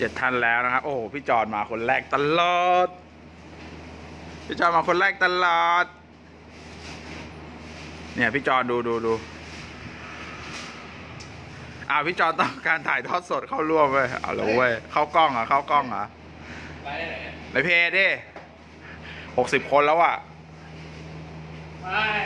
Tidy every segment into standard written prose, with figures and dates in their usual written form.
7 ท่านแล้วนะครับโอ้โหพี่จอนมาคนแรกตลอดพี่จอนมาคนแรกตลอดเนี่ยพี่จอนดูพี่จอนต้องการถ่ายทอดสดเข้าร่วมเว้ยเอาเลยเว้ยเข้ากล้องเข้ากล้องไปไหนในเพจดิ60 คนแล้วอ่ะไป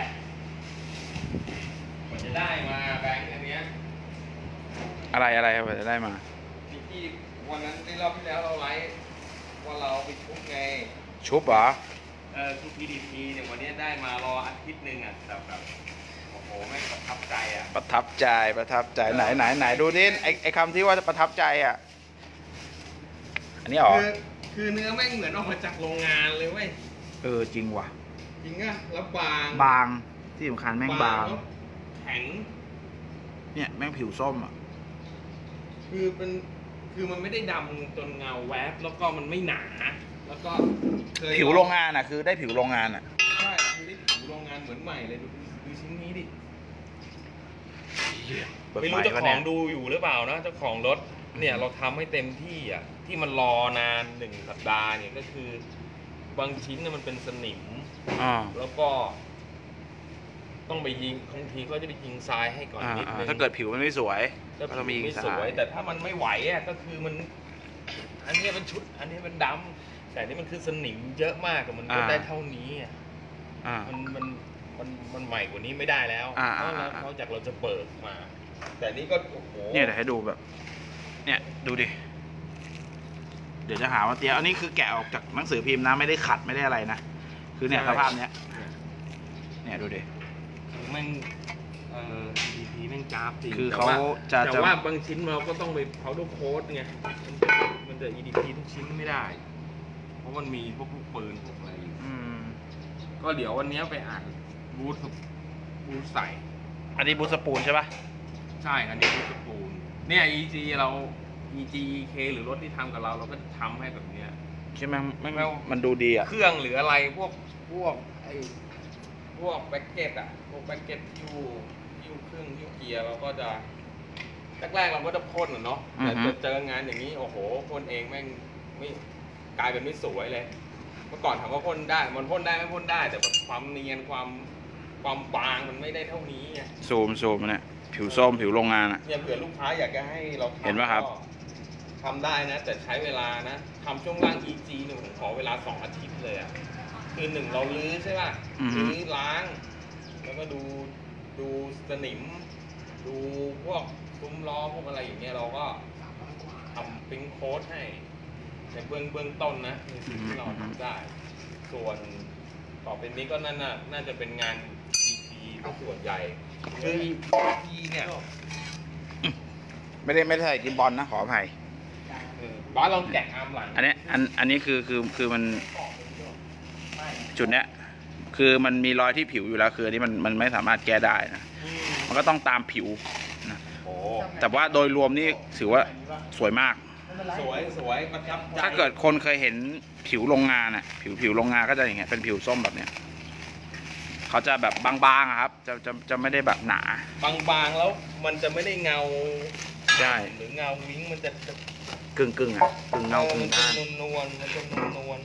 มันจะได้มาแบงค์อันเนี้ยอะไรมันจะได้มาที่วันนั้นในรอบที่แล้วเราไลฟ์ว่าเราไปชุบไงชุบเหรอชุบ PDP เนี่ยวันนี้ได้มารออาทิตย์นึงอ่ะแต่แบบโอ้โหแม่งประทับใจอ่ะประทับใจไหนดูดิไอคำที่ว่าประทับใจอ่ะอันนี้หรอคือเนื้อแม่งเหมือนออกมาจากโรงงานเลยเว้ยจริงว่ะจริงอ่ะแล้วบางที่สำคัญแม่งบางแข็งเนี่ยแม่งผิวส้มอ่ะคือมันไม่ได้ดำจนเงาแวบแล้วก็มันไม่หนาแล้วก็ผิวโรงงานอ่ะคือได้ผิวโรงงานอ่ะใช่คือได้ผิวโรงงานเหมือนใหม่เลยดูชิ้นนี้ดิไม่รู้เจ้าของดูอยู่หรือเปล่านะเจ้าของรถเนี่ยเราทำให้เต็มที่อ่ะที่มันรอนาน1 สัปดาห์เนี่ยก็คือบางชิ้นเนี่ยมันเป็นสนิมแล้วก็ต้องไปยิงบางทีก็จะไปยิงทรายให้ก่อนนิดนึงถ้าเกิดผิวมันไม่สวยก็ไม่สวยแต่ถ้ามันไม่ไหวอ่ะก็คือมันอันนี้เป็นชุดอันนี้เป็นดำแต่นี่มันคือสนิมเยอะมากมันก็ได้เท่านี้อ่ะมันใหม่กว่านี้ไม่ได้แล้วนอกจากเราจะเบิกมาแต่นี่ก็โอ้โหเนี่ยเดี๋ยวให้ดูแบบเนี่ยดูดิเดี๋ยวจะหาว่าเตี้ยอันนี้คือแกะออกจากหนังสือพิมพ์นะไม่ได้ขัดไม่ได้อะไรนะคือเนี่ยสภาพเนี้ยเนี่ยดูดิแม่งEDP แม่งจ้าบจริงคือเขาแต่ว่าบางชิ้นเราก็ต้องไปpowder coat ไงมันจะ EDP ทุกชิ้นไม่ได้เพราะมันมีพวกลูกปืนพวกอะไรอยู่ก็เดี๋ยววันนี้ไปอ่านบูทใส่อันนี้บูทสปูนใช่ปะใช่อันนี้บูทสปูนเนี่ย EGK หรือรถที่ทำกับเราก็ทำให้แบบเนี้ยใช่ไหมมันดูดีอ่ะเครื่องหรืออะไรพวกแบ็กเก็ตอ่ะพวกแบ็กเก็ตยิ้วเครื่องยิ้วเกียร์เราก็จะแรกๆเราก็จะพ่นเนาะแต่เจองานอย่างนี้โอ้โหพ่นเองแม่งไม่กลายเป็นไม่สวยเลยเมื่อก่อนถามว่าพ่นได้มันพ่นได้ไม่พ่นได้แต่แบบความเนียนความบางมันไม่ได้เท่านี้ไงซูมเนี่ยผิวส้มผิวโรงงานอ่ะเนี่ยเผื่อลูกค้าอยากจะให้เราเห็นไหมครับทำได้นะแต่ใช้เวลานะทำช่วงล่าง EG เนี่ยผมขอเวลา2 อาทิตย์เลยอ่ะคือ1เราลื้อใช่ป่ะลื้อล้างแล้วก็ดูสนิมดูพวกซุ้มล้อพวกอะไรอย่างเงี้ยเราก็ทำพิงโค้ดให้ในเบื้องต้นนะในสิ่งที่เราทำได้ส่วนต่อไปนี้ก็น่าจะเป็นงาน EP ส่วนใหญ่คือ EP เนี่ยไม่ได้ใส่กิมบอลนะขออภัยบ้านเราแกะอาร์มหลังอันนี้คือมันจุดเนี้ยคือมันมีรอยที่ผิวอยู่แล้วคืออันนี้มันไม่สามารถแก้ได้นะมันก็ต้องตามผิวนะแต่ว่าโดยรวมนี่ถือว่าสวยมากสวยประทับใจถ้าเกิดคนเคยเห็นผิวโรงงานอ่ะผิวโรงงานก็จะอย่างเงี้ยเป็นผิวส้มแบบเนี้ยเขาจะแบบบางๆครับจะไม่ได้แบบหนาบางแล้วมันจะไม่ได้เงาใช่หรือเงาวิ้งมันจะกึ่งอ่ะกึ่งเงากึ่งด้านนวลมันจะนวล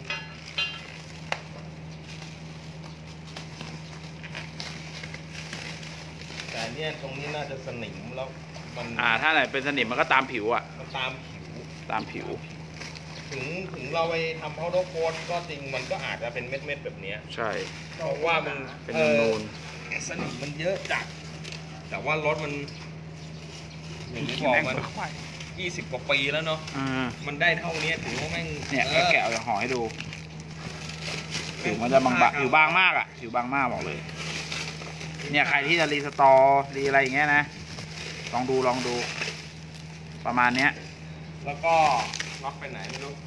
แต่เนี่ยตรงนี้น่าจะสนิมแล้วมันถ้าไหนเป็นสนิมมันก็ตามผิวอ่ะมันตามผิวถึงเราไปทำpowder coatก็จริงมันก็อาจจะเป็นเม็ดแบบนี้ใช่เพราะว่ามันเป็นนูนสนิมมันเยอะจัดแต่ว่ารถมันอย่างที่บอกมัน20 กว่าปีแล้วเนาะมันได้เท่านี้ถือว่าแม่งเนี่ยแกะจะห่อให้ดูผิวมันจะบางผิวบางมากอ่ะผิวบางมากบอกเลยเนี่ยใครที่จะรีสตอรีอะไรอย่างเงี้ยนะลองดูประมาณเนี้ยแล้วก็ล็อกไปไหนไม่รู้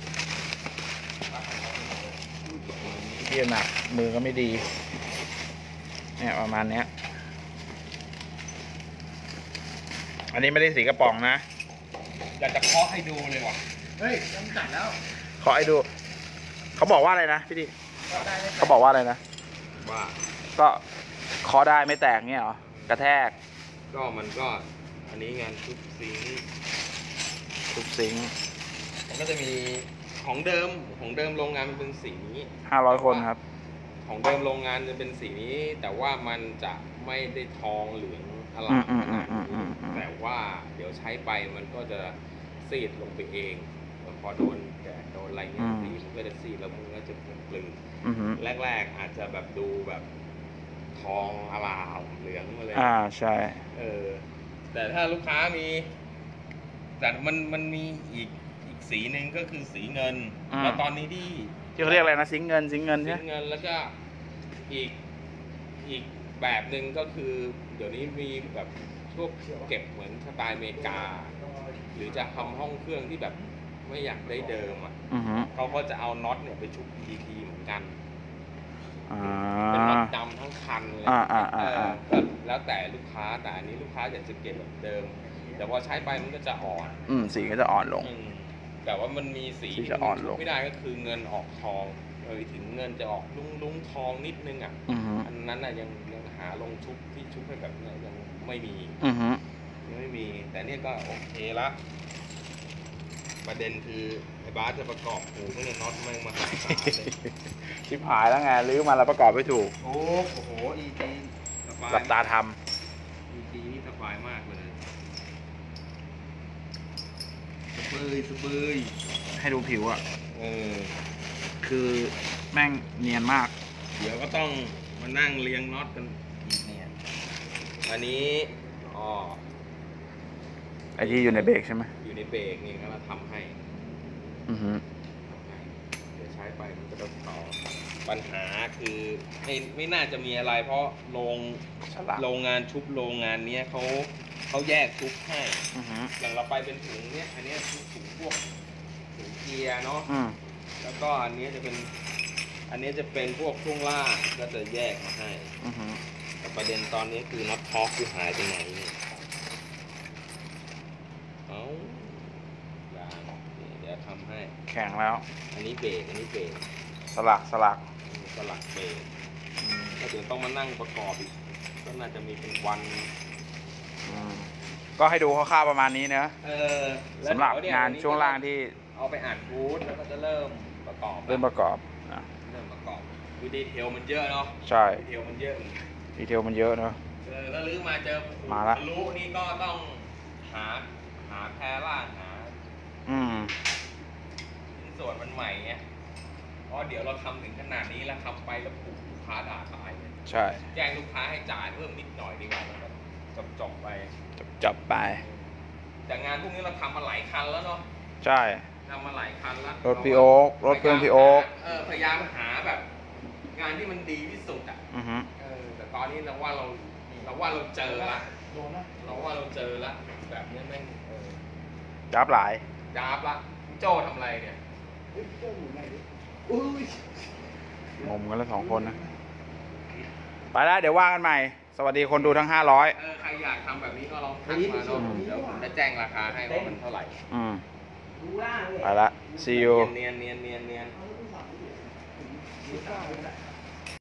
เทียนหนักมือก็ไม่ดีเนี่ยประมาณเนี้ยอันนี้ไม่ได้สีกระป๋องนะอยากจะเคาะให้ดูเลยว่ะเฮ้ยจำกัดแล้วเคาะให้ดูเขาบอกว่าอะไรนะพี่ดิเขาบอกว่าอะไรนะว่าก็เคาะได้ไม่แตกเงี้ยเหรอกระแทกก็มันก็อันนี้งานทุบซิงค์มันก็จะมีของเดิมโรงงานมันเป็นสีนี้ 500 คนครับของเดิมโรงงานจะเป็นสีนี้ แต่ว่ามันจะไม่ได้ทองเหลืองอลามขนาดนี้แต่ว่าเดี๋ยวใช้ไปมันก็จะซีดลงไปเองพอโดนแดดโดนอะไรเงี้ยสีมันก็จะซีดแล้วมันก็จะกลืนแรกๆอาจจะแบบดูแบบทองอลามเหลืองมาเลยใช่แต่ถ้าลูกค้ามีแต่มันมีอีกสีหนึ่งก็คือสีเงินแล้วตอนนี้ที่เขาเรียกอะไรนะสิงเงินใช่ไหมสิงเงินแล้วก็อีกแบบหนึ่งก็คือเดี๋ยวนี้มีแบบพวกเก็บเหมือนสไตล์อเมริกาหรือจะทำห้องเครื่องที่แบบไม่อยากได้เดิมเขาก็จะเอาน็อตเนี่ยไปชุบ PT เหมือนกันเป็นน็อตดำทั้งคันเลยแล้วแต่ลูกค้าแต่อันนี้ลูกค้าอยากจะเก็บแบบเดิมแต่พอใช้ไปมันก็จะอ่อนสีก็จะอ่อนลงแต่ว่ามันมีสีที่จะอ่อนลงไม่ได้ก็คือเงินออกทองถึงเงินจะออกลุ้งทองนิดนึงอันนั้นยังหาลงชุบที่ชุบให้แบบนี้ยังไม่มียังไม่มีแต่เนี่ยก็โอเคละประเด็นคือไอ้บาสจะประกอบหูไม่ได้น็อตไม่มาหาเลยชิบหายแล้วไงรื้อมาแล้วประกอบไม่ถูกโอ้โหอีจีหลับตาทำอีจีนี่สบายมากเลยสบายให้ดูผิวคือแม่งเนียนมากเดี๋ยวก็ต้องมานั่งเรียงน็อตกันอีกเนี่ยอันนี้ไอที่อยู่ในเบรกใช่ไหมอยู่ในเบรกนี่ก็เราทำให้เดี๋ยวใช้ไปมันจะต้องต่อปัญหาคือไม่น่าจะมีอะไรเพราะโรงงานชุบโรงงานนี้เขาแยกชุบให้อย่างเราไปเป็นถุงเนี้ยอันนี้คือถุงพวกถุงเกียร์เนาะแล้วก็อันนี้จะเป็นพวกช่วงล่างก็จะแยกมาให้แต่ประเด็นตอนนี้คือน็อตท็อปคือหายไปไหนเนี่ยเดี๋ยวทำให้แข็งแล้วอันนี้เบรกสลักเบรกก็เดี๋ยวต้องมานั่งประกอบอีกก็น่าจะมีเป็นวันก็ให้ดูคร่าวๆประมาณนี้นะสำหรับงานช่วงล่างที่เอาไปอ่านบูธแล้วก็จะเริ่มประกอบนะเริ่มประกอบคือดีเทลมันเยอะเนาะใช่ดีเทลมันเยอะเนาะแล้วลื้อมาเจอมาละรู้นี่ก็ต้องหาแพรล่างหาชิ้นส่วนมันใหม่ไงเพราะเดี๋ยวเราทำถึงขนาดนี้แล้วทำไปแล้วผูกลูกค้าด่าตายเลยใช่แจ้งลูกค้าให้จ่ายเพิ่มนิดหน่อยดีกว่าแล้วก็จบไปแต่งานพวกนี้เราทำมาหลายคันแล้วเนาะใช่ทำมาหลายคันแล้วรถพี่โอ๊ครถเพื่อนพี่โอ๊คพยายามหาแบบงานที่มันดีที่สุดแต่ตอนนี้เราว่าเราเจอละแบบนี้แม่งจับหลายจับละโจ้ทำอะไรเนี่ยงมกันแล้ว2 คนนะไปแล้วเดี๋ยวว่ากันใหม่สวัสดีคนดูทั้ง500 ใครอยากทำแบบนี้ก็ลองทักมาเนาะเดี๋ยวผมจะแจ้งราคาให้ว่ามันเท่าไหร่ไปละ see you เนียน